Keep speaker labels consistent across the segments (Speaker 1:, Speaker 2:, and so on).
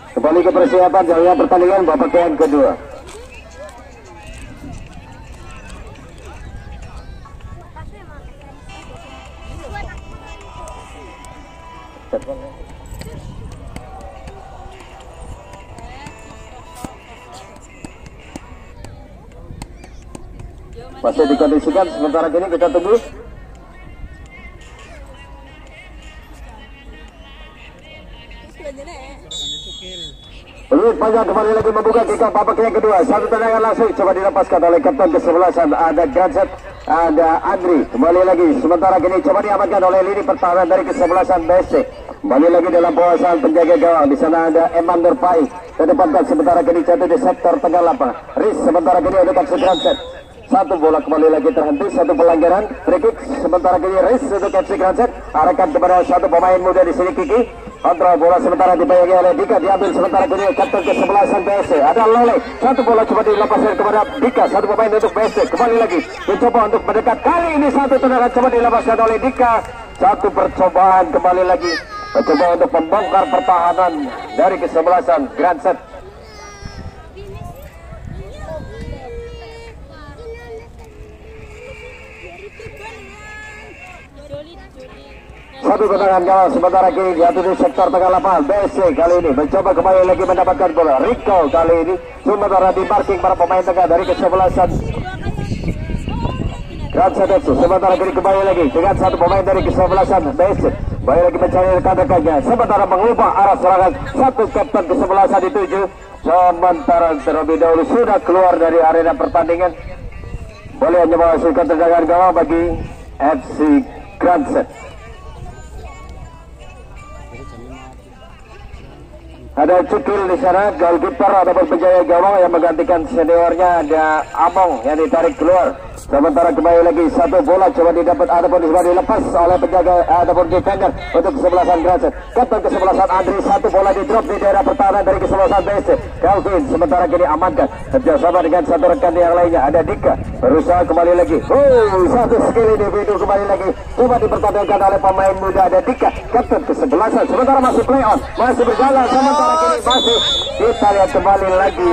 Speaker 1: Kembali ke persiapan jalannya pertandingan babak yang kedua. Masih dikondisikan, sementara kini kita tunggu. Panjang kembali lagi membuka kick off babak yang kedua. Satu tendangan langsung coba dilepaskan oleh kapten kesebelasan. Ada Ganset, ada Andri. Kembali lagi sementara kini coba diamankan oleh lini pertahanan dari kesebelasan BSC. Kembali lagi dalam penguasaan penjaga gawang. Di sana ada Eman Nurpai. Terdepankan sementara kini jatuh di sektor tengah lapangan. Riz sementara kini ada Ganset Ganset. Satu bola kembali lagi terhenti, satu pelanggaran free kick. Sementara kini Riz untuk FC Ganset. Arahkan kepada satu pemain muda di sini Kiki. Kontrol bola sementara dibayangi oleh Dika, diambil sementara kini kapten kesebelasan BSC. Ada Lole, satu bola coba dilepaskan kepada Dika, satu pemain untuk BSC. Kembali lagi mencoba untuk mendekat, kali ini satu tendangan coba dilepaskan oleh Dika. Satu percobaan kembali lagi mencoba untuk membongkar pertahanan dari kesebelasan Ganset. Satu tendangan gawang sementara kini jatuh di sektor tengah lapangan. BSC kali ini mencoba kembali lagi mendapatkan bola. Rico kali ini sementara di marking para pemain tengah dari kesebelasan Ganset FC. Sementara kini kembali lagi dengan satu pemain dari kesebelasan BSC. Kembali lagi mencari rekan-rekannya. Sementara mengubah arah serangan. Satu kapten kesebelasan dituju. Sementara terlebih dahulu sudah keluar dari arena pertandingan. Boleh hanya menghasilkan tendangan gawang bagi FC Ganset. Ada Cukil di sana, goalkeeper ataupun penjaga gawang yang menggantikan seniornya. Ada Among yang ditarik keluar. Sementara kembali lagi satu bola coba didapat ataupun coba dilepas oleh penjaga ataupun defender untuk kesebelasan Ganset. Kapten kesebelasan Andri, satu bola di drop di daerah pertahanan dari kesebelasan BSC. Calvin sementara kini amankan kerjasama dengan satu rekan yang lainnya. Ada Dika berusaha kembali lagi. Satu skill individu kembali lagi coba dipertandingkan oleh pemain muda. Ada Dika, kapten kesebelasan. Sementara masih play on, masih berjalan. Sementara kini masih kita lihat kembali lagi.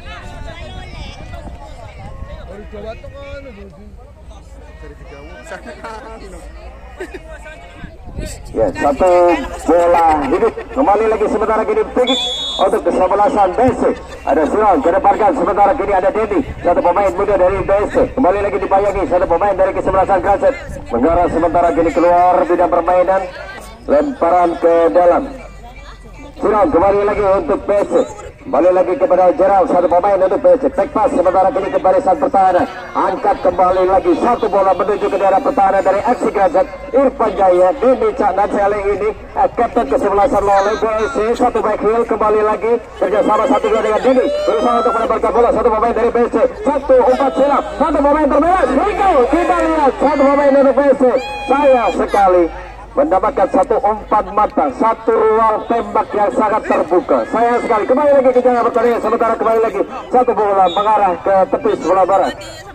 Speaker 1: Ya, satu bola hidup kembali lagi sementara kini free kick untuk kesebelasan BSC. Ada Siron kedepankan sementara kini ada Dedi, satu pemain muda dari BSC. Kembali lagi dibayangi satu pemain dari kesebelasan Ganset. Mengarah sementara kini keluar bidang permainan, lemparan ke dalam. Siron kembali lagi untuk BSC. Kembali lagi kepada Gerald, satu pemain untuk BSC. Take pass sementara kini ke barisan pertahanan. Angkat kembali lagi satu bola menuju ke daerah pertahanan dari FC Ganset. Irfan Jaya, Dini Cak dan Sele ini kapten kesebelasan Lole BSC. Satu back heel kembali lagi kerjasama satu dua dengan Dini. Berusaha untuk mendapatkan bola, satu pemain dari BSC. Satu umpat silam, satu pemain terbebas. Rico, kita lihat satu pemain untuk BSC. Sayang sekali mendapatkan satu umpan mata, satu ruang tembak yang sangat terbuka. Sayang sekali. Kembali lagi ke jalan pertandingan. Sementara kembali lagi satu bola mengarah ke tepi sebelah barat.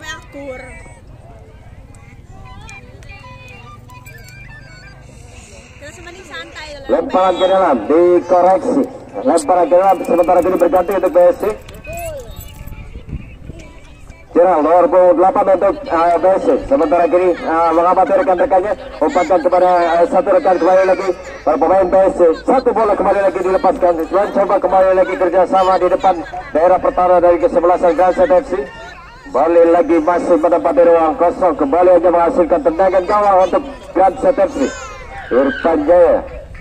Speaker 1: Lemparan ke dalam dikoreksi. Lemparan ke dalam sementara kini berganti untuk BSC. Gerald nomor 8 untuk BSC. Sementara kini mengamati rekan-rekannya, umpatkan kepada satu rekan kembali lagi para pemain BSC. Satu bola kembali lagi dilepaskan. Coba kembali lagi kerjasama di depan daerah pertahanan dari kesebelasan Ganset FC. Kembali lagi masih menempati ruang kosong. Kembali hanya menghasilkan tendangan gawang untuk Ganset FC. Irfan Jaya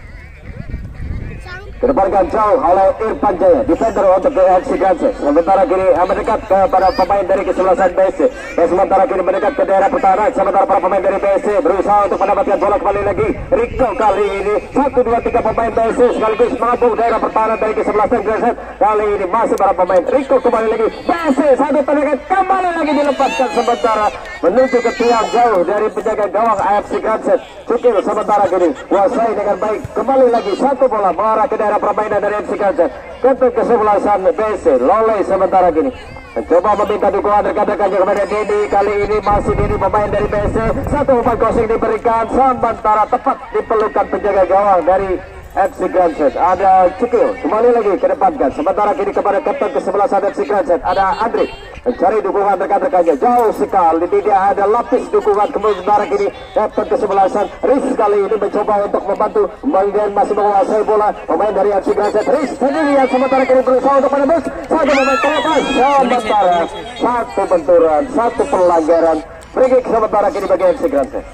Speaker 1: terdepankan jauh oleh Irfan Jaya, defender untuk FC Ganset. Sementara kini mendekat kepada pemain dari kesebelasan BSC. Dan sementara kini mendekat ke daerah pertahanan. Sementara para pemain dari BSC berusaha untuk mendapatkan bola kembali lagi. Rico kali ini 1, 2, 3 pemain BSC sekaligus mengepung daerah pertahanan dari kesebelasan Ganset. Kali ini masih para pemain. Rico kembali lagi. BSC satu tendangan kembali lagi dilepaskan sementara menuju ke tiang jauh dari penjaga gawang AFC Ganset. Cukil sementara kini kuasai dengan baik. Kembali lagi satu bola mengarah ke daerah permainan dari FC Ganset. Ke kesebelasan BSC. Lole sementara kini mencoba meminta dukungan rekan-rekannya kepada Dedi. Kali ini masih Dedi pemain dari BSC. Satu umpan crossing diberikan sementara tepat dipelukan penjaga gawang dari FC Granset. Ada Cekil kembali lagi ke depan kan. Sementara kini kepada kapten ke-11 FC Granset ada Andri mencari dukungan rekan-rekannya jauh sekali. Dia ada lapis dukungan sementara kini kapten ke-11 Riz kali ini mencoba untuk membantu kemudian masih menguasai bola pemain dari FC Granset. Riz sendirian sementara kini berusaha untuk menembus satu pemain terlepas sementara satu benturan satu pelanggaran free kick sementara kini bagi FC Granset.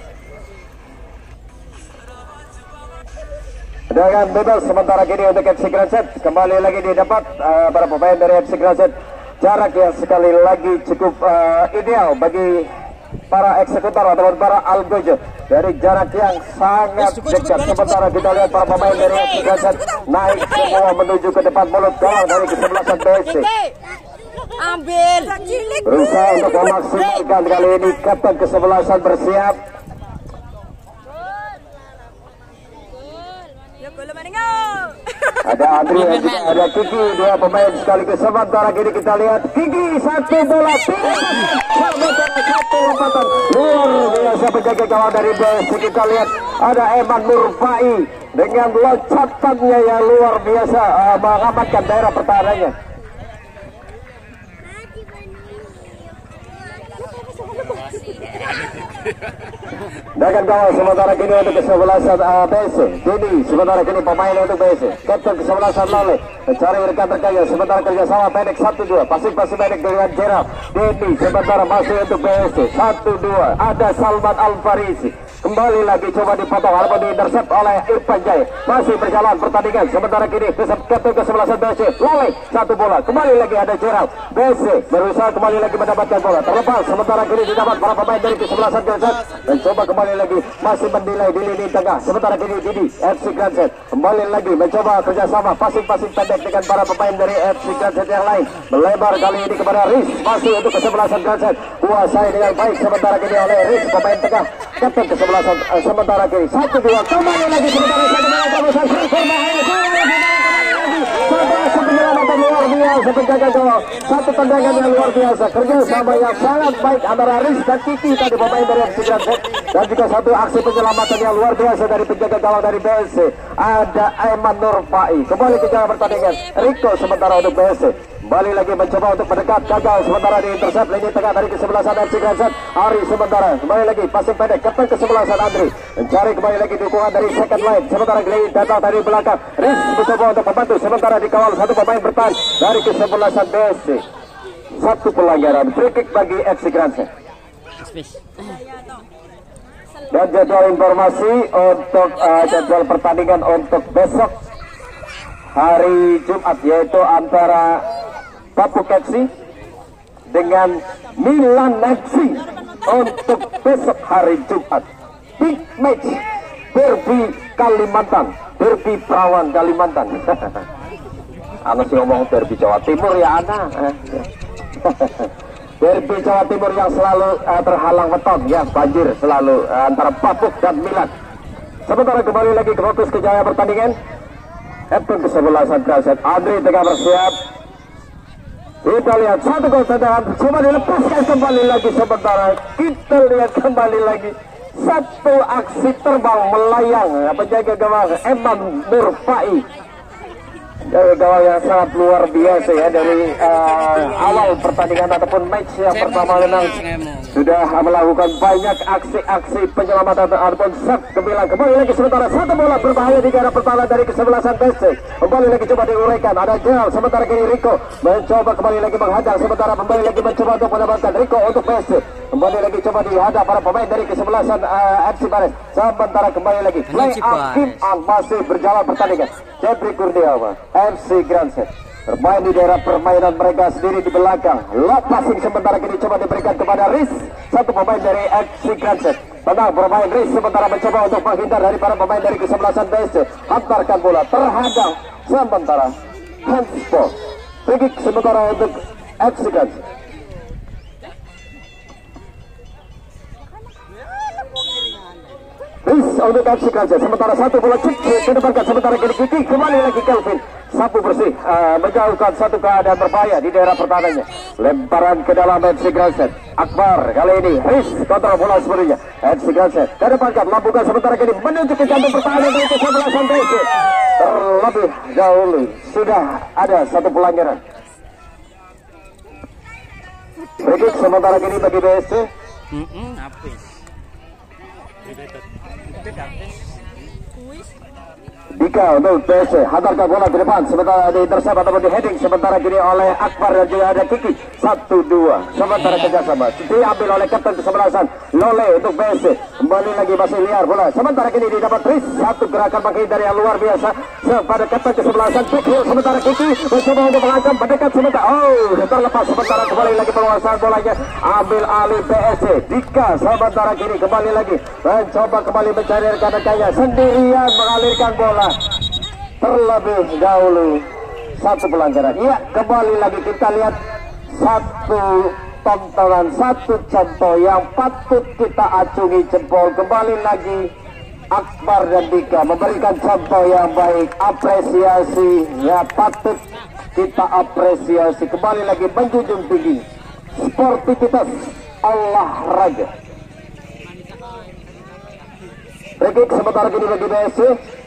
Speaker 1: Dengan bebas sementara kini untuk FC Granset kembali lagi didapat para pemain dari FC Granset. Jarak yang sekali lagi cukup ideal bagi para eksekutor atau para algojo dari jarak yang sangat dekat. Sementara kita lihat para pemain dari FC Granset naik semua menuju ke depan mulut gawang dari kesebelasan BSC.
Speaker 2: Ambil
Speaker 1: Berusaha untuk memaksimalkan kali ini kapten kesebelasan bersiap. Ada Andri dan juga ada Kiki, dua pemain sekaligus. Sementara kini kita lihat Kiki satu bola satu lompatan luar biasa penjaga gawang dari BSC. Kita lihat ada Eman Nurfai dengan loncatannya yang luar biasa mengamankan daerah pertahanannya. Dengan gawang sementara kini untuk kesebelasan BSC. Jadi sementara kini pemain untuk BSC. Kapten kesebelasan Lale mencari rekan-rekannya. Sementara kerjasama pendek 1-2. Pasif-pasif pendek dengan Gerald. Dedi sementara masih untuk BSC 1-2. Ada Salman Al-Farisi. Kembali lagi coba dipotong walaupun diintercept oleh Irfan Jaya. Masih berjalan pertandingan. Sementara kini kapten kesebelasan BSC Lale satu bola. Kembali lagi ada Gerald. BSC berusaha kembali lagi mendapatkan bola. Terlepas sementara kini didapat para pemain dari kesebelasan Granset. Dan coba kembali lagi masih mendilai di lini tengah. Sementara kini Didi FC Granset kembali lagi mencoba kerjasama pasing-pasing pendek dengan para pemain dari FC Granset yang lain. Melebar kali ini kepada Riz masih untuk kesebelasan Granset. Kuasai dengan baik sementara kini oleh Riz pemain tengah kapten kesebelasan sementara kini 1-2 kembali lagi sementara penyelamatan luar biasa penjaga gawang satu tendangan yang luar biasa kerjasama yang sangat baik antara Riz dan Kiki tadi pemain dari FC Granset dan juga satu aksi penyelamatan yang luar biasa dari penjaga gawang dari BSC ada Eman Nurfai kembali ke jalan pertandingan. Rico sementara untuk BSC kembali lagi mencoba untuk mendekat gagal sementara di intercept lini tengah dari kesebelasan FC Granset. Ari sementara kembali lagi pasang pendek kapten kesebelasan Andri mencari kembali lagi dukungan dari second line sementara Glenn datang dari belakang. Riz mencoba untuk membantu sementara dikawal satu pemain bertahan dari kesebelasan BSC. Satu pelanggaran free kick bagi FC Granset. Dan jadwal informasi untuk jadwal pertandingan untuk besok hari Jumat yaitu antara Papuk FC dengan Milan FC untuk besok hari Jumat. Big match derby Kalimantan, derby Perawan Kalimantan. Anu sih ngomong derby Jawa Timur ya Ana. Derby Jawa Timur yang selalu terhalang beton ya banjir selalu antara Papuk dan Milan. Sementara kembali lagi ke fokus ke jaya pertandingan. Kapten kesebelasan Granset Andri tengah bersiap. Kita lihat satu gol tendangan coba dilepaskan kembali lagi sementara kita lihat kembali lagi satu aksi terbang melayang penjaga gawang Eman Nurfai. Jaga gawang yang sangat luar biasa ya dari awal pertandingan ataupun match yang pertama memang sudah melakukan banyak aksi-aksi penyelamatan ataupun set gemilang. Kembali lagi sementara satu bola berbahaya di daerah pertahanan dari kesebelasan BSC. Kembali lagi coba diuraikan ada Gerald sementara kini Rico mencoba kembali lagi menghadang sementara kembali lagi mencoba untuk mendapatkan Rico untuk BSC. Kembali lagi coba dihadang para pemain dari kesebelasan FC Bares. Sementara kembali lagi play up keep on masih berjalan pertandingan. Jeffrey Kurniawan FC Granset bermain di daerah permainan mereka sendiri di belakang. Lob passing sementara kini coba diberikan kepada Riz satu pemain dari FC Granset. Tenang bermain Riz sementara mencoba untuk menghindar dari para pemain dari kesebelasan BSC. Hantarkan bola terhadang sementara handball. Free kick sementara untuk FC Granset. Riz untuk FC Granset sementara satu bola cek didepankan sementara kini Kiki kembali lagi Kelvin sapu bersih, menjauhkan satu keadaan berbahaya di daerah pertahanannya. Lemparan ke dalam FC Grandset. Akbar kali ini Riz kontrol bola sebenarnya. FC Grandset ke depan kan lambungkan sementara kini menuju ke jantung pertahanan dari kesebelasan BSC. Terlebih dahulu sudah ada satu pelanggaran. Free sementara kini bagi BSC. Dika untuk BSC, hantarkan bola ke depan sementara di intercept ataupun di heading sementara kini oleh Akbar dan juga ada Kiki. 1-2 sementara kerjasama diambil oleh kapten kesebelasan Lole untuk BSC. Kembali lagi masih liar bola sementara kini didapat Riz. Satu gerakan menghindari yang luar biasa pada kapten kesebelasan Kiki. Sementara Kiki mencoba untuk mengancam mendekat sementara terlepas sementara kembali lagi penguasaan bolanya ambil alih BSC. Dika sementara kini kembali lagi mencoba kembali mencari rekan-rekannya sendirian mengalirkan bola. Terlebih dahulu satu pelanggaran. Iya, kembali lagi kita lihat satu tontonan, satu contoh yang patut kita acungi jempol. Kembali lagi Akbar dan Dika memberikan contoh yang baik, apresiasi ya, patut kita apresiasi. Kembali lagi menjunjung tinggi sportivitas olahraga. Rekik sementara kini bagi BSC.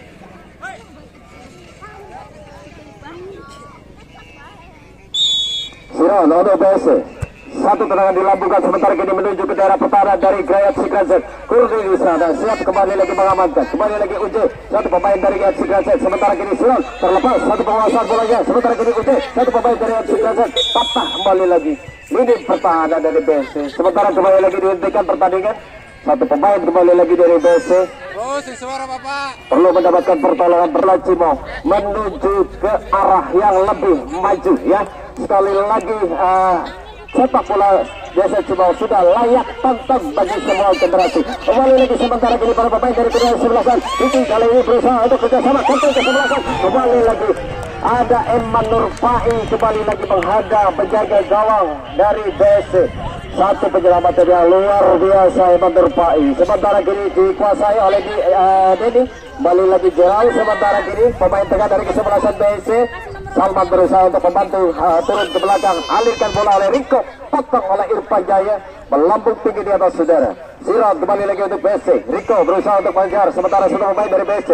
Speaker 1: Siron untuk BSC. Satu tendangan dilambungkan sementara kini menuju ke daerah pertahanan dari Gayat Sigranset. Kurni di sana siap kembali lagi mengamankan. Kembali lagi Uje, satu pemain dari Gayat Sigranset. Sementara kini Siron terlepas satu penguasaan bolanya. Sementara kini Uje, satu pemain dari Gayat Sigranset. Patah kembali lagi. Ini pertahanan dari BSC. Sementara kembali lagi dihentikan pertandingan. Satu pemain kembali lagi dari BSC.
Speaker 3: Suara Bapak.
Speaker 1: Perlu mendapatkan pertolongan Perlacimo menuju ke arah yang lebih maju ya. Sekali lagi sepak bola Desa Cibau sudah layak tonton bagi semua generasi. Kembali lagi sementara kini para pemain dari kedua sebelasan itu kali ini berusaha untuk kerjasama kapten kesebelasan. Kembali lagi ada Eman Nurfai kembali lagi menghadang penjaga gawang dari BSC. Satu penyelamatan yang luar biasa Eman Nurfai. Sementara kini dikuasai oleh Denny. Kembali lagi jauh sementara kini pemain tengah dari kesebelasan BSC. Salman berusaha untuk membantu turun ke belakang, alirkan bola oleh Riko, potong oleh Irfan Jaya, melambung tinggi di atas saudara. Siron kembali lagi untuk BSC. Riko berusaha untuk mengejar sementara sudah pemain dari BSC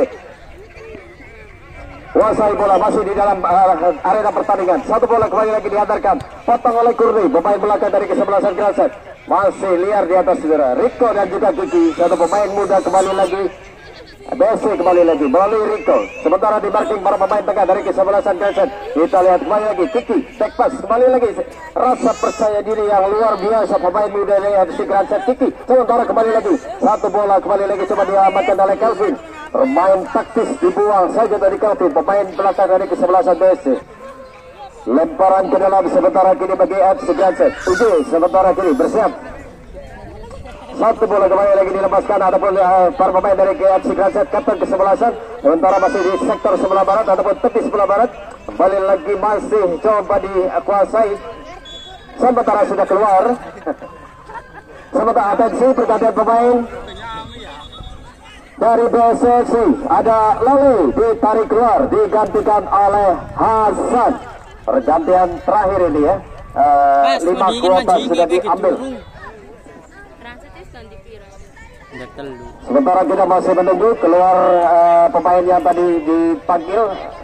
Speaker 1: kuasai bola masih di dalam arena pertandingan. Satu bola kembali lagi diantarkan, potong oleh Kurni, pemain belakang dari kesebelasan Grandset. Masih liar di atas saudara. Riko dan juga Kiki, satu pemain muda kembali lagi. BSC kembali lagi melalui Riko. Sementara di marking para pemain tengah dari kesebelasan Grandset. Kita lihat kembali lagi Kiki, back pass kembali lagi. Rasa percaya diri yang luar biasa pemain muda dari FC Grandset Kiki. Sementara kembali lagi satu bola kembali lagi coba diamankan oleh Kelvin. Bermain taktis dibuang saja dari Kelvin, pemain belakang dari kesebelasan BSC. Lemparan ke dalam sementara kini bagi FC Grandset. Uji sementara kini bersiap. Satu bola kembali lagi dilepaskan ataupun para pemain dari FC Grandset kapten kesebelasan. Sementara masih di sektor sebelah barat ataupun tepi sebelah barat. Kembali lagi masih coba dikuasai. Sementara sudah keluar. Sementara atensi pergantian pemain dari BSC. Ada Lali ditarik keluar digantikan oleh Hasan. Pergantian terakhir ini ya. 5 kuota sudah diambil. Sementara kita masih menunggu keluar pemain yang tadi dipanggil.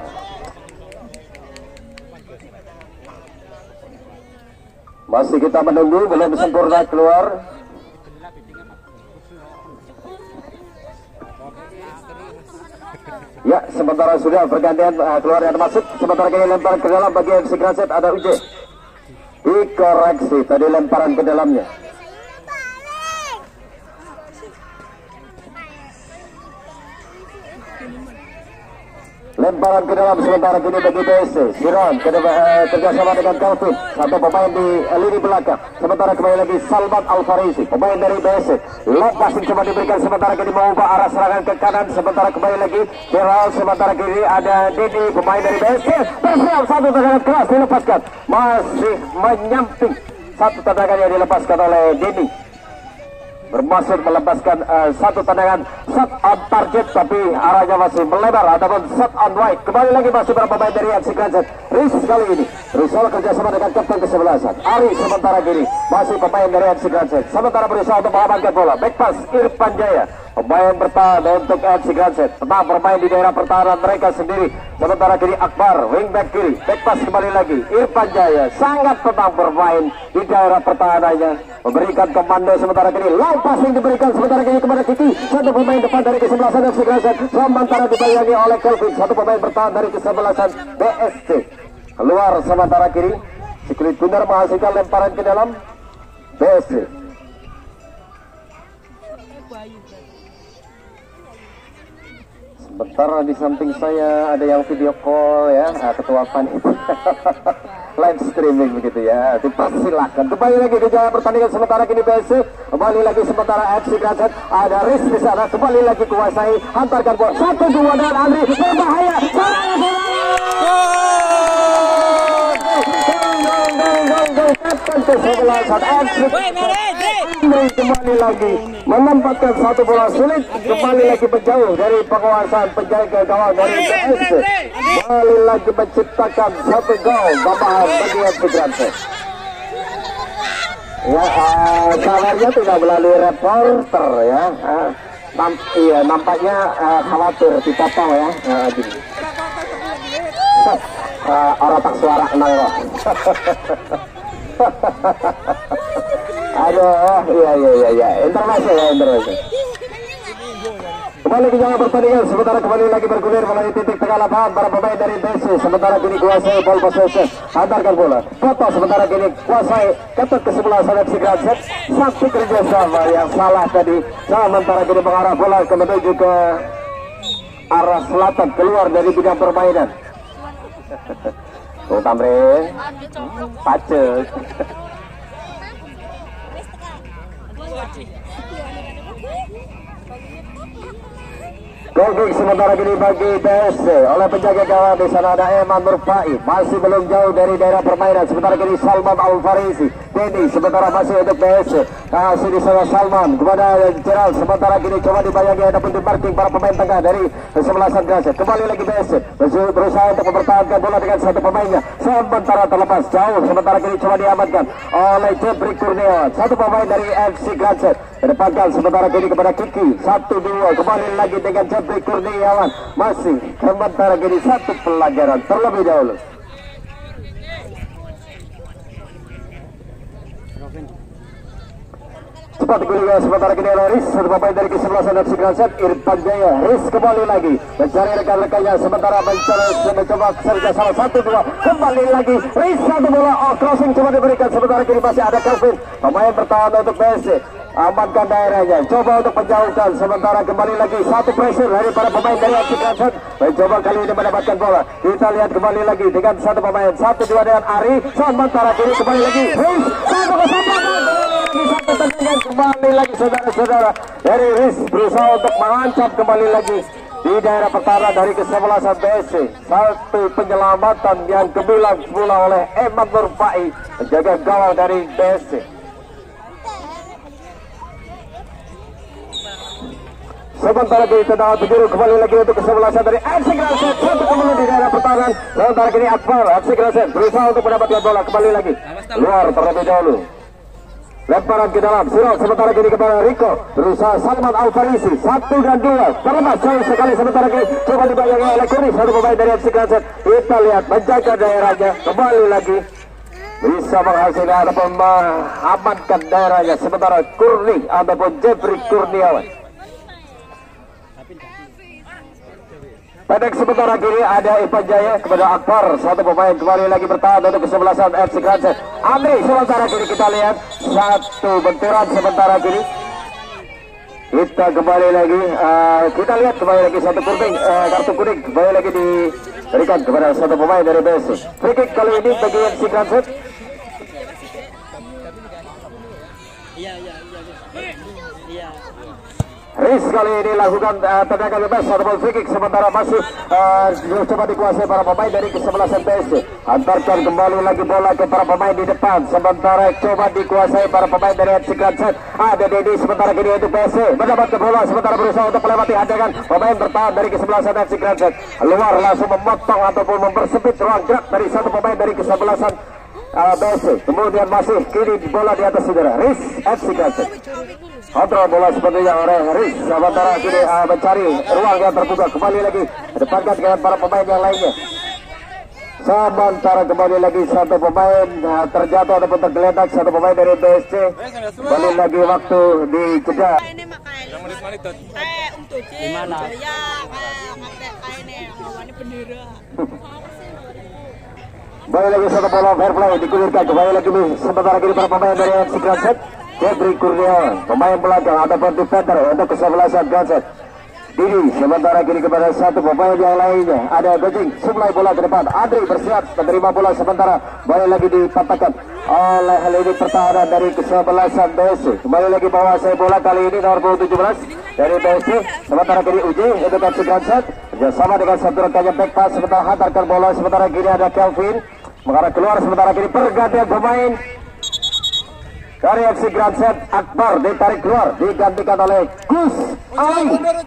Speaker 1: Masih kita menunggu, belum sempurna keluar. Ya, sementara sudah pergantian keluar yang masuk. Sementara kini lempar ke dalam bagi FC Grandset ada Uje. Dikoreksi tadi lemparan ke dalamnya. Lemparan ke dalam sementara kini bagi BSC. Siron kerjasama dengan Kelvin, satu pemain di lini belakang. Sementara kembali lagi Salman Alfarisi, pemain dari BSC. Long passing coba diberikan sementara kini mengubah arah serangan ke kanan. Sementara kembali lagi Viral, sementara kini ada Dini, pemain dari BSC. Bersiap satu tendangan keras dilepaskan, masih menyamping. Satu tendangan yang dilepaskan oleh Dini. bermaksud melepaskan satu tendangan shot on target, tapi arahnya masih melebar ataupun shot on wide. Kembali lagi masih para pemain dari FC Granset. Riz kali ini berusaha kerjasama dengan kapten kesebelasan Ari. Sementara kini masih pemain dari FC Granset, sementara berusaha untuk mengamankan bola. Back pass Irfan Jaya, pemain bertahan untuk FC Granset, tenang bermain di daerah pertahanan mereka sendiri. Sementara kiri Akbar, wingback kiri, back pass kembali lagi Irfan Jaya, sangat tenang bermain di daerah pertahanannya, memberikan komando. Sementara kiri long passing diberikan sementara kiri kepada Kiki, satu pemain depan dari kesebelasan FC Granset, sementara dibayangi oleh Kelvin, satu pemain bertahan dari kesebelasan BSC. Keluar sementara kiri, Sikrit Gunar menghasilkan lemparan ke dalam BSC. Sebentar di samping saya ada yang video call ya, ketua panitia live streaming begitu ya. Dipersilakan. Kembali lagi ke jalan pertandingan sementara kini BSC. Kembali lagi sementara FC Granset, ada Riz di sana. Kembali lagi kuasai, hantarkan bola 1-2 dan Andri berbahaya. Kembali lagi menempatkan satu bola sulit, kembali lagi menjauh dari penguasaan penjaga gawang dari BSC. Kembali lagi menciptakan satu gol tambahan bagi FC Granset. Ya, kabarnya tidak melalui reporter ya. Iya, nampaknya khawatir dipotong ya. Orang tak suara kenal loh. Aduh, iya, intermezzo ya, intermezzo. Kembali ke jalan pertandingan, sementara kembali lagi bergulir melalui titik tengah lapangan para pemain dari BSC. Sementara kini kuasai ball possession, hantarkan bola. Foto sementara kini kuasai ketuk kesebelasan FC Granset. Satu kerjasama yang salah tadi. Sementara kini mengarah bola menuju ke arah selatan, keluar dari bidang permainan. Tuh Tamrin, pacet. Goal kick sementara kini bagi BSC oleh penjaga gawang. Di sana ada Eman Nurfai, masih belum jauh dari daerah permainan. Sementara kini Salman Al-Farisi, Denny sementara masih untuk BSC. Kasih di sana Salman kepada Gerald. Sementara kini coba dibayangi ada pun di marking para pemain tengah dari kesebelasan Granset. Kembali lagi BSC berusaha untuk mempertahankan bola dengan satu pemainnya. Sementara terlepas jauh. Sementara kini coba diamankan oleh Jeffrey Kurniawan, satu pemain dari FC Granset. Kedepankan sementara kini kepada Kiki, 1-2 kembali lagi dengan Jeffrey Kurniawan, masih sementara kini satu pelajaran terlebih dahulu. Cepat digunakan sementara kini oleh Riz, satu pemain dari kesebelasan FC Granset, Irfan Jaya. Riz kembali lagi mencari rekan-rekannya, sementara mencoba serga salah 1-2 kembali lagi Riz, satu bola crossing coba diberikan. Sementara kini masih ada Kelvin, pemain bertahan untuk BSC, amankan daerahnya, coba untuk menjauhkan. Sementara kembali lagi satu pressure dari para pemain dari FC Granset, mencoba kali ini mendapatkan bola. Kita lihat kembali lagi dengan satu pemain, 1-2 dengan Ari. Sementara kini kembali lagi Riz, satu tendangan kembali lagi saudara-saudara dari Riz, berusaha untuk mengancam kembali lagi di daerah pertahanan dari kesebelasan BSC. Satu penyelamatan yang gemilang semula oleh Eman Nurfai, menjaga gawang dari BSC. Sementara kini tendangan penjuru kembali lagi untuk kesebelasan dari FC Granset, satu kembali di daerah pertahanan. Sementara kini Akbar, FC Granset berusaha untuk mendapatkan bola, kembali lagi luar terlebih dahulu. Lemparan ke dalam, Sirok sementara kini kepada Rico, berusaha Salman Al-Farisi, 1 dan 2, terlepas jauh sekali. Sementara kini coba dibayangi oleh Kurni, satu pemain dari FC Granset. Kita lihat menjaga daerahnya, kembali lagi bisa menghasilkan ataupun mengamankan daerahnya. Sementara Kurni ataupun Jeffrey Kurniawan. Pendek sementara kiri ada Irfan Jaya kepada Akbar, satu pemain kembali lagi bertahan untuk kesebelasan FC Granset. Andri sementara kiri kita lihat satu benturan sementara kiri. Kita kembali lagi, kita lihat kembali lagi satu kuning, kartu kuning kembali lagi diberikan kepada satu pemain dari BSC. Free kick kali ini bagi FC Granset. Riz kali ini lakukan tendangan bebas ataupun free kick, sementara masih coba dikuasai para pemain dari kesebelasan PSG. Antarkan kembali lagi bola ke para pemain di depan, sementara coba dikuasai para pemain dari FC Grand Set. Ada Dedi, sementara kini untuk PSG mendapatkan bola, sementara berusaha untuk melewati hadangan pemain bertahan dari kesebelasan FC Grand Set. Luar langsung memotong ataupun mempersempit ruang gerak dari satu pemain dari kesebelasan BSC. Kemudian masih kini bola di atas saudara Riz FC Grand Set. Kontrol bola sepertinya oleh Riz, sementara kini mencari ruang yang terbuka. Kembali lagi depankan dengan para pemain yang lainnya. Sementara kembali lagi satu pemain terjatuh ataupun tergeletak, satu pemain dari BSC. Kembali lagi waktu di jeda.
Speaker 2: Gimana? Ya, kayak ini bendera.
Speaker 1: Kembali lagi satu bola fair play digulirkan. Kembali lagi sementara kini para pemain dari FC Grand Set. Jeffrey Kurniawan, pemain belakang ataupun defender untuk kesebelasan Grand Set. Didi, sementara kini kepada satu pemain yang lainnya. Ada Gojing, suplai bola ke depan. Andri bersiap menerima bola, sementara kembali lagi dipatahkan oleh hal ini pertahanan dari kesebelasan BSC. Kembali lagi menguasai bola kali ini nomor 17 dari BSC. Sementara kini Uji untuk FC Grand Set bersama dengan satu rekannya back pass, sementara hantarkan bola. Sementara kini ada Kelvin mengarah keluar, sementara kini pergantian pemain dari FC Grand Set. Akbar ditarik keluar, digantikan oleh Gus Ali.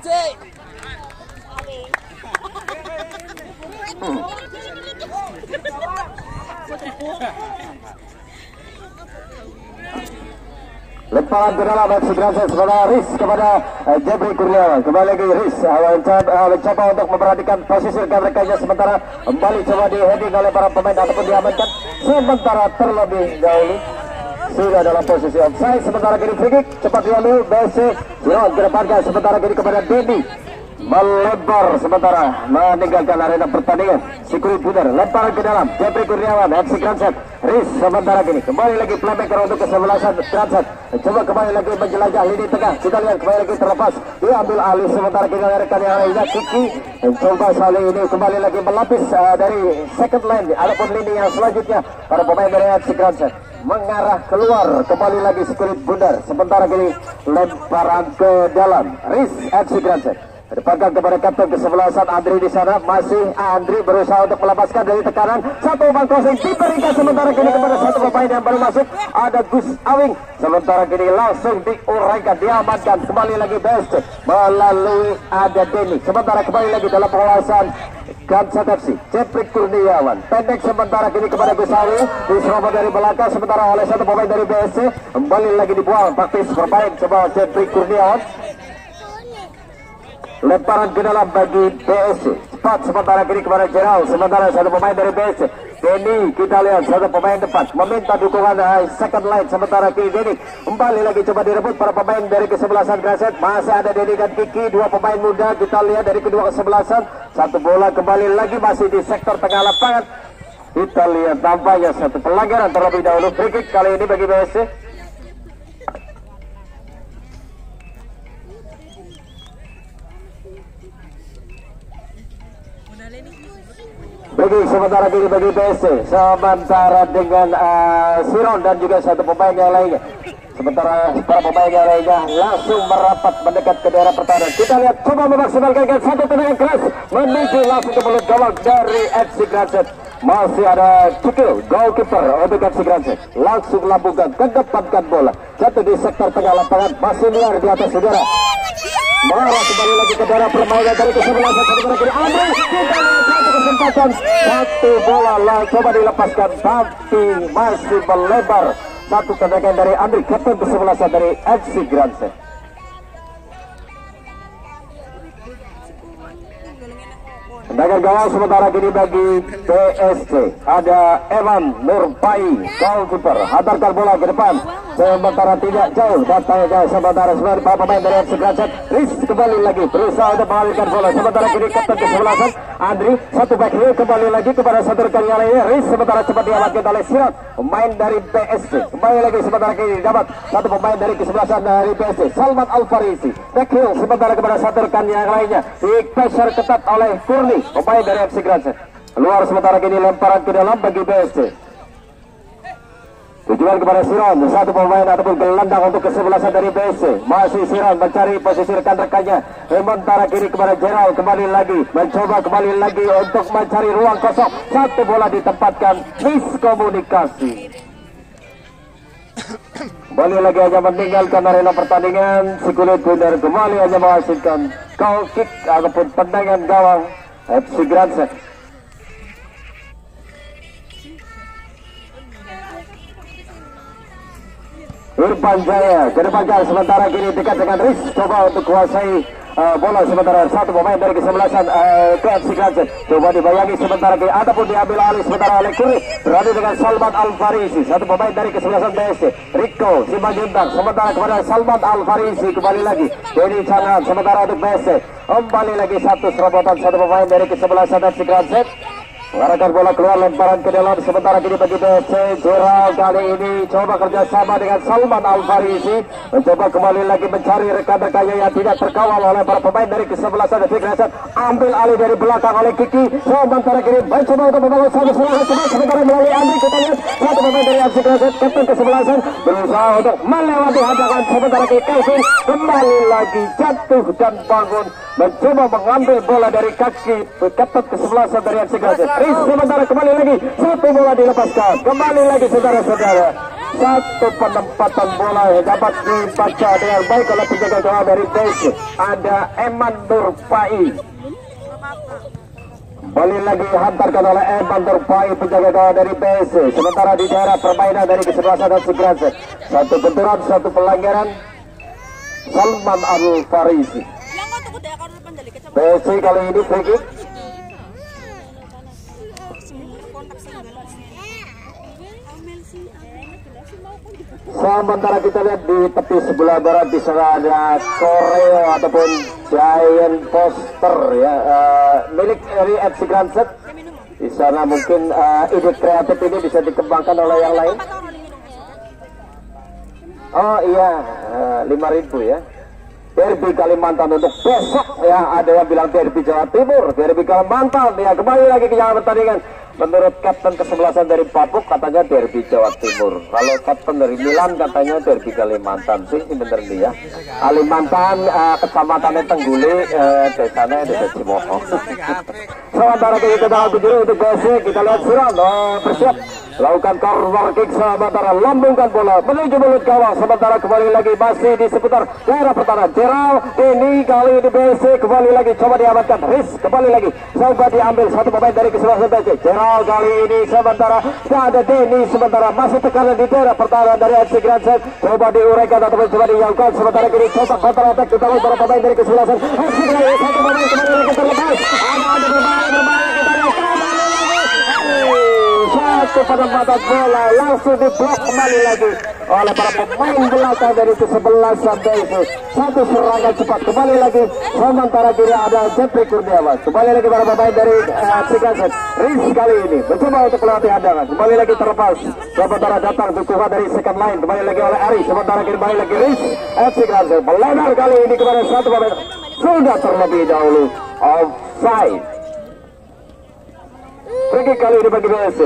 Speaker 1: Lemparan ke dalam FC Grand Set kepada Riz, kepada Jeffrey Kurniawan. Kembali lagi Riz mencoba untuk memperhatikan posisi rekan-rekannya, sementara kembali coba di heading oleh para pemain ataupun diamankan, sementara terlebih dahulu sudah dalam posisi offside. Sementara kini free kick cepat diambil BSC. Siron kedepankan, sementara kini kepada Dedi melebar, sementara meninggalkan arena pertandingan. Sikuri Puder lemparan ke dalam Jeffrey Kurniawan FC Grand Set. Riz sementara kini kembali lagi playmaker untuk kesebelasan Grand Set. Coba kembali lagi menjelajah lini tengah. Kita lihat kembali lagi terlepas, diambil alih, sementara kini rekan yang lainnya Kiki coba kali ini kembali lagi melapis dari second line ataupun lini yang selanjutnya. Para pemain dari FC Grand Set mengarah keluar, kembali lagi Sekurit Bundar, sementara kini lemparan ke dalam Riz FC Grand Set. Depankan kepada kapten kesebelasan Andri di sana, masih Andri berusaha untuk melepaskan dari tekanan. Satu umpan crossing diberikan, sementara kini kepada satu pemain yang baru masuk, ada Gus Awing, sementara kini langsung diuraikan, diamankan. Kembali lagi best melalui ada Denny, sementara kembali lagi dalam penguasaan Grand Set FC. Jeffrey Kurniawan pendek, sementara kini kepada Gus Awing, diserobot dari belakang, sementara oleh satu pemain dari BSC. Kembali lagi dibuang, praktis bermain coba Jeffrey Kurniawan. Lemparan ke dalam bagi BSC, cepat, sementara kini kepada Jeral, sementara satu pemain dari BSC. Denny, kita lihat satu pemain depan meminta dukungan second line, sementara kini Denny kembali lagi coba direbut para pemain dari kesebelasan Grand Set. Masih ada Denny dan Kiki, dua pemain muda. Kita lihat dari kedua kesebelasan, satu bola kembali lagi masih di sektor tengah lapangan. Kita lihat tampaknya satu pelanggaran terlebih dahulu. Free kick kali ini bagi BSC. Bagi sementara kini bagi BSC, sementara dengan Siron dan juga satu pemain yang lainnya. Sementara para pemain yang lainnya langsung merapat mendekat ke daerah pertahanan. Kita lihat coba memaksimalkan satu tendangan keras menuju langsung ke mulut gawang dari FC Grand Set. Masih ada Cukil, goalkeeper untuk FC Grand Set. Langsung lambungkan, kedepankan bola, jatuh di sektor tengah lapangan, masih liar di atas saudara. Mengarah kembali lagi ke daerah permainan dari kesebelasan sementara kiri Andri. Kita lihat satu kesempatan, satu bola lah coba dilepaskan, tapi masih melebar. Satu tendangan dari Andri, kapten kesebelasan dari FC Grand Set. Tendangan gawang sementara kini bagi BSC. Ada Evan Nurpai, goalkeeper, hantarkan bola ke depan, sementara tidak jauh, datangnya sementara para pemain dari FC Grand Set. Riz kembali lagi berusaha untuk mengalirkan bola, sementara kini kapten kesebelasan Andri, satu back heel kembali lagi kepada satu rekan yang lainnya. Riz sementara cepat diamankan oleh Sirat, pemain dari BSC. Kembali lagi sementara kini dapat satu pemain dari kesebelasan dari BSC, Salman Al-Farisi, back heel, sementara kepada satu rekan yang lainnya di-pressure ketat oleh Kurni, pemain dari FC Grand Set. Keluar sementara kini lemparan ke dalam bagi BSC. Tujuan kepada Siron, satu pemain ataupun gelandang untuk kesebelasan dari BSC. Masih Siron mencari posisi rekan-rekannya. Sementara kiri kepada Gerald, kembali lagi mencoba kembali lagi untuk mencari ruang kosong. Satu bola ditempatkan, miskomunikasi. Kembali lagi hanya meninggalkan arena pertandingan. Si kulit winner kembali hanya menghasilkan goal kick ataupun tendangan gawang FC Grandset. Irfan Jaya kedepankan, sementara kini dekat dengan Riz, coba untuk kuasai bola, sementara satu pemain dari kesebelasan ke FC Grandset coba dibayangi sementara kini ataupun diambil alih sementara oleh Kuri, berada dengan Salman Al-Farisi, satu pemain dari kesebelasan BSC. Rico Simanjuntak sementara kepada Salman Al-Farisi, kembali lagi Denny Changan sementara untuk BSC, kembali lagi satu serobotan, satu pemain dari kesebelasan FC Grandset mengarahkan bola keluar, lemparan ke dalam, sementara kini bagi BSC. Gerald kali ini coba kerjasama dengan Salman Al-Farisi, mencoba kembali lagi mencari rekan-rekannya yang tidak terkawal oleh para pemain dari kesebelasan FC Grandset. Ambil alih dari belakang oleh Kiki, sementara kini mencoba untuk membangun satu serangan cepat, sementara melalui Andri kita lihat satu pemain dari FC Grandset, kapten kesebelasan berusaha untuk melewati hadangan, sementara kini Kevin kembali lagi jatuh dan bangun, mencoba mengambil bola dari kaki kapten kesebelasan dari FC Grandset. Sementara kembali lagi satu bola dilepaskan, kembali lagi saudara-saudara, satu penempatan bola yang dapat dibaca dengan baik oleh penjaga gawang dari BSC. Ada Eman Nurpai, kembali lagi hantarkan oleh Eman Nurpai, penjaga gawang dari BSC. Sementara di daerah permainan dari kesebelasan FC Grandset, satu benturan, satu pelanggaran Salman Al-Farisi. BSC kali ini free kick. Sementara kita lihat di tepi sebelah barat di sana ada koreo ataupun giant poster ya, milik dari FC Grandset. Di sana mungkin ide kreatif ini bisa dikembangkan oleh yang lain. Oh iya, 5.000 ya. Derby Kalimantan untuk besok ya, ada yang bilang derby Jawa Timur, derby Kalimantan ya. Kembali lagi ke jalan pertandingan. Menurut kapten kesebelasan dari Papuk katanya derby Jawa Timur. Kalau kapten dari Milan katanya derby Kalimantan sih, bener nih ya. Kalimantan, kecamatannya Tengguli, desanya desa Cimoho. Sementara kita tahu kejuru untuk BSC, kita lihat Siron bersiap lakukan corner kick, sementara lambungkan bola menuju mulut gawang, sementara kembali lagi masih di seputar daerah pertahanan. Gerald ini kali ini BSC kembali lagi coba diamankan, Riz kembali lagi coba diambil satu pemain dari kesebelasan BSC. Gerald kali ini sementara ada Denny, sementara masih tekanan di daerah pertahanan dari FC Grandset, coba diuraikan ataupun coba dijauhkan, sementara kini coba counter attack kita lihat para pemain dari kesebelasan FC Grandset. Satu pemain kembali lagi terlepas, ada bermain kita lihat satu penempatan bola langsung diblok kembali lagi oleh para pemain belakang dari kesebelasan BSC. Satu serangan cepat kembali lagi, sementara kiri ada Jeffrey Kurniawan, kembali lagi para pemain dari FC Grandset. Riz kali ini mencoba untuk melewati hadangan, kembali lagi terlepas, sementara datang dukungan dari second line, kembali lagi oleh Ari, sementara kembali lagi Riz. FC Grandset melebar kali ini kepada satu pemain, sudah terlebih dahulu offside. Pergi kali ini bagi BSC.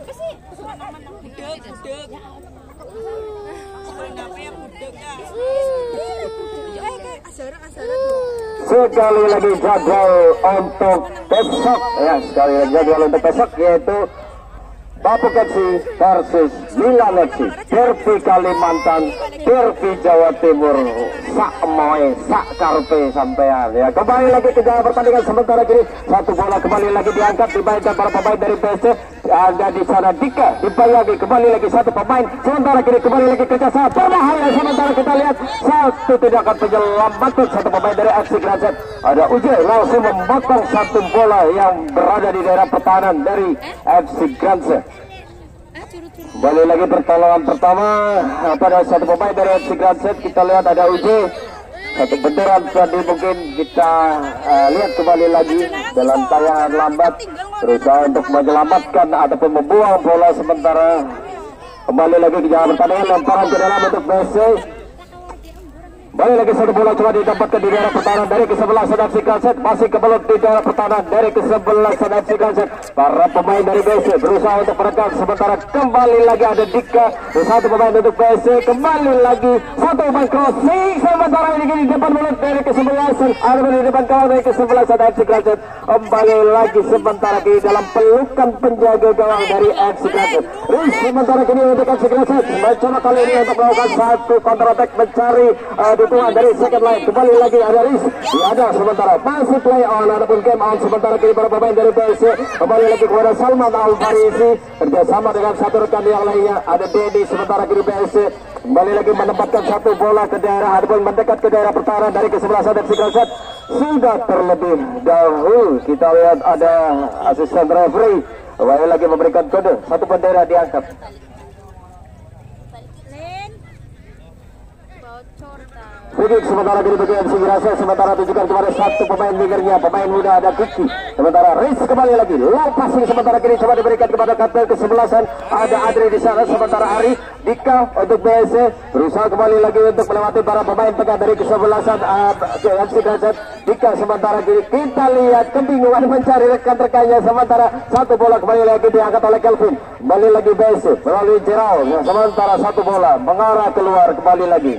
Speaker 1: Sekali lagi jadwal untuk besok ya, sekali lagi jadwal untuk besok yaitu Papuk FC versus Milan FC, derby Kalimantan, derby Jawa Timur, sak moe, sak karpe sampean ya. Kembali lagi ke jalan pertandingan, sementara kini satu bola kembali lagi diangkat, dimainkan para pemain dari BSC. Ada di sana Dika, dibayangi kembali lagi satu pemain, sementara kini kembali lagi kerjasama berbahaya, sementara kita lihat satu tindakan penyelamatan satu pemain dari FC Grandset. Ada Uje langsung memotong satu bola yang berada di daerah pertahanan dari FC Grandset. Kembali lagi pertolongan pertama pada satu pemain dari FC Grandset. Kita lihat ada Uje, satu benturan tadi mungkin kita lihat kembali lagi dalam tayangan lambat, berusaha untuk menyelamatkan ataupun membuang bola, sementara kembali lagi ke jalan pertandingan, lemparan ke dalam untuk BSC. Kembali lagi satu bola coba didapatkan di daerah pertahanan dari kesebelasan FC Kalset, masih kebelut di daerah pertahanan dari kesebelasan FC Kalset. Para pemain dari BSC berusaha untuk merekam, sementara kembali lagi ada Dika, satu pemain untuk BSC, kembali lagi satu pemain crossing, sementara ini di depan mulut dari kesebelasan, ada di depan kawan dari kesebelasan FC Kalset. Kembali lagi sementara kini dalam pelukan penjaga gawang dari FC Kalset. Sementara kini untuk FC Kalset mencoba kali ini untuk melakukan satu counter attack, mencari dukungan dari second line. Kembali lagi ada Riz, ada sementara masih play on ataupun game on, sementara kini para pemain dari BSC kembali lagi kepada Salman Al-Farisi kerjasama dengan satu rekan yang lainnya, ada Dedi, sementara kini BSC kembali lagi menempatkan satu bola ke daerah ataupun mendekat ke daerah pertahanan dari kesebelasan FC Kalset. Sudah terlebih dahulu kita lihat ada asisten referee kembali lagi memberikan kode, satu bendera diangkat. Free sementara kini bagi MC Girasel, sementara tujukan kepada satu pemain wingernya, pemain muda ada Kiki, sementara Riz kembali lagi lepas ini, sementara kini coba diberikan kepada kapten kesebelasan, ada Adri di sana, sementara Ari Dika untuk BSC berusaha kembali lagi untuk melewati para pemain tengah dari kesebelasan MC Girasel. Dika sementara kini kita lihat kebingungan mencari rekan-rekannya, sementara satu bola kembali lagi diangkat oleh Kelvin, kembali lagi BSC melalui Jerau, sementara satu bola mengarah keluar kembali lagi.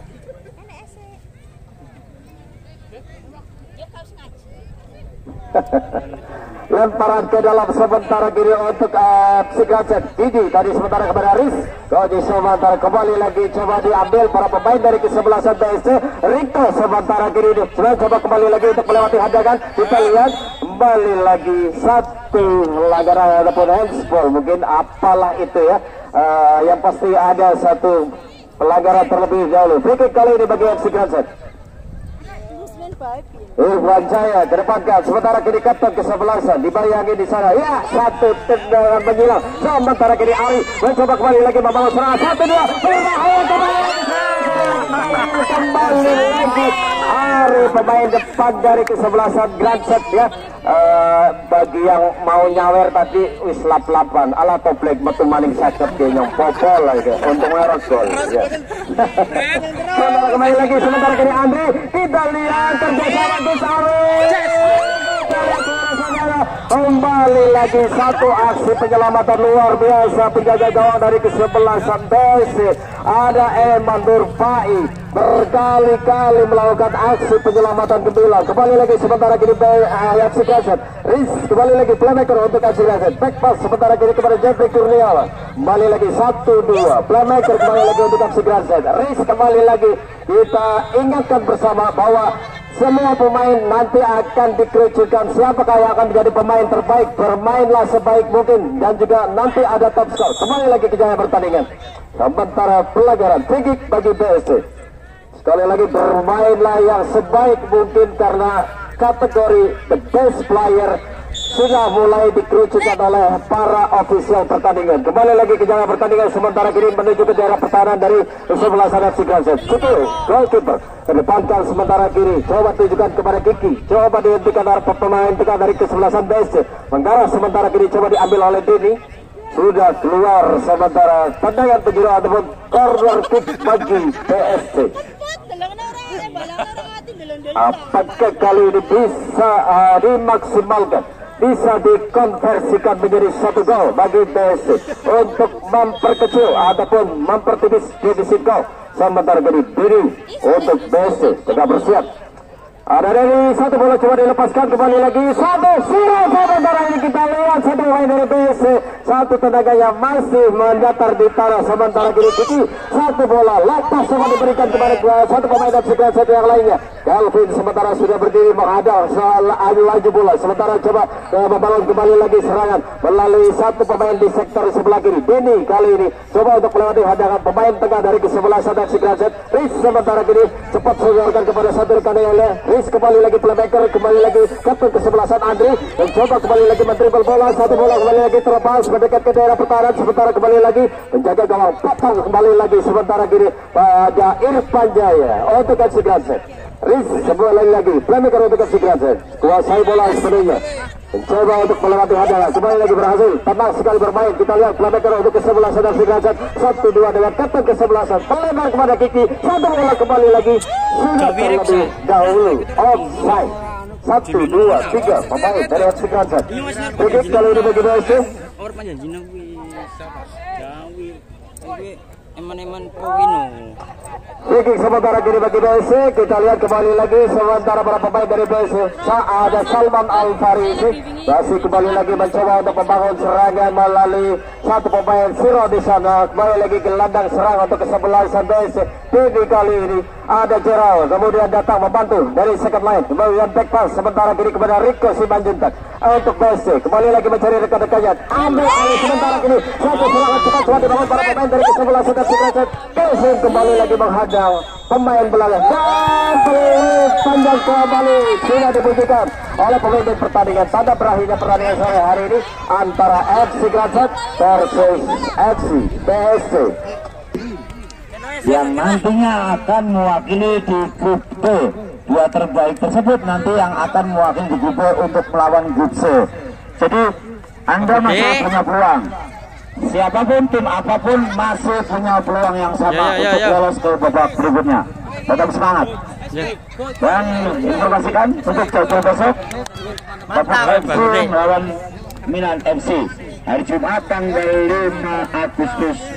Speaker 1: Lemparan ke dalam sementara kiri untuk Sigraset. Didi tadi sementara kepada Riz, Koji sementara kembali lagi coba diambil para pemain dari kesebelasan BSC. Riko sementara kiri ini coba kembali lagi untuk melewati hadangan. Kita lihat kembali lagi satu pelanggaran ataupun handball, mungkin apalah itu ya, yang pasti ada satu pelanggaran terlebih dahulu. Free kick kali ini bagi Sigraset. Irfan Jaya kedepankan, sementara kini kapten kesebelasan dibayangi di sana. Ya, satu tendangan menyilang. Sementara kini Ari mencoba kembali lagi membangun serangan. Satu dua, berbahaya kembali lagi Ari pemain depan dari kesebelasan Grandset ya. Bagi yang mau nyawer tadi wis lap-lapan ala toplek metu maning sakit ke nyong popol lagi untuk merek gol ya. Sementara kembali lagi, sementara kini Andri, kita lihat kerjasama Gus Ari. Kembali lagi satu aksi penyelamatan luar biasa penjaga gawang dari kesebelasan BSC. Ada Eman Nurfai berkali-kali melakukan aksi penyelamatan gemilang. Kembali lagi sementara kini FC Kalset. Riz kembali lagi playmaker untuk FC Kalset. Back pass sementara kini kepada Jeffrey Kurniawan. Kembali lagi 1-2 playmaker kembali lagi untuk FC Kalset. Riz kembali lagi, kita ingatkan bersama bahwa semua pemain nanti akan dikerucutkan siapakah yang akan menjadi pemain terbaik. Bermainlah sebaik mungkin dan juga nanti ada top score. Kembali lagi ke jaya pertandingan. Sementara pelanggaran free kick bagi BSC. Sekali lagi bermainlah yang sebaik mungkin karena kategori the best player sudah mulai dikerucutkan oleh para ofisial pertandingan. Kembali lagi ke jaya pertandingan, sementara kini menuju ke daerah pertahanan dari kesebelasan FC Kalset. Kutul, goalkeeper kedepankan sementara kiri, coba tunjukkan kepada Kiki, coba dihentikan dari pemain tengah dari kesebelasan BSC. Mengarah sementara kiri coba diambil oleh Denny, sudah keluar sementara tendangan penjuru ataupun corner kick bagi BSC. Apakah kali ini bisa dimaksimalkan, bisa dikonversikan menjadi satu gol bagi BSC untuk memperkecil ataupun mempertipis defisit gol? Sementara kini Dini untuk BSC sudah bersiap. Ada dari satu bola coba dilepaskan kembali lagi, satu siram. Sementara ini kita lihat satu pemain dari BSC, satu tenaga yang masih mendatar di tanah. Sementara kini Kiki, satu bola lepas coba diberikan kepada satu pemain FC Kalset yang lainnya. Kelvin sementara sudah berdiri menghadang laju bola, sementara coba membangun kembali lagi serangan melalui satu pemain di sektor sebelah kiri. Denny kali ini coba untuk melewati hadangan pemain tengah dari kesebelasan FC Kalset. Riz sementara kini cepat mengeluarkan kepada satu rekan yang lain. Riz kembali lagi playmaker, kembali lagi kapten kesebelasan Andri mencoba kembali lagi mendribble bola, satu bola kembali lagi terlepas mendekat ke daerah pertahanan. Sementara kembali lagi penjaga gawang patang kembali lagi, sementara kini pada Irfan Jaya untuk FC Kalset. Riz kembali lagi playmaker untuk FC Kalset, kuasai bola sepenuhnya. Mencoba untuk melewati hadang, kembali lagi berhasil. Tenang sekali bermain. Kita lihat playmaker untuk kesebelasan dan Sudrajat. 1-2 dengan kapten kesebelasan. Melebar kepada Kiki. Satu bola kembali lagi. Sudah terlebih dahulu. Offside. 1-2-3 pemain dari Sudrajat. Kiki kali ini bagi BSC.
Speaker 4: Orang panjang jina wi. Eman-eman Powino.
Speaker 1: Kiki sementara kini bagi BSC. Kita lihat kembali lagi sementara para pemain dari BSC. Ada Salman Al-Farisi masih kembali lagi mencoba untuk membangun serangan melalui satu pemain Siro di sana. Kembali lagi ke landang serang untuk kesebelasan BSC. Kini kali ini ada Gerald kemudian datang membantu dari second line. Kemudian back pass sementara kini kepada Rico Simanjuntak untuk BSC. Kembali lagi mencari rekan-rekannya. Ambil alih sementara kini satu serangan cepat telah dibangun para pemain dari kesebelasan dan Sudrajat. BSC kembali lagi menghadang pemain belakang dan peluru panjang kembali sudah dibunyikan oleh pemimpin pertandingan. Tanda berakhirnya pertandingan sore hari ini antara FC Sudrajat versus FC BSC
Speaker 5: yang nantinya akan mewakili di grup B. Dua terbaik tersebut nanti yang akan mewakili di grup B untuk melawan grup C. Jadi Anda masih punya peluang. Siapapun tim apapun masih punya peluang yang sama untuk lolos ke babak berikutnya. Tetap semangat. Dan informasikan untuk jadwal besok babak langsung melawan Milan FC hari Jumat tanggal 5 Agustus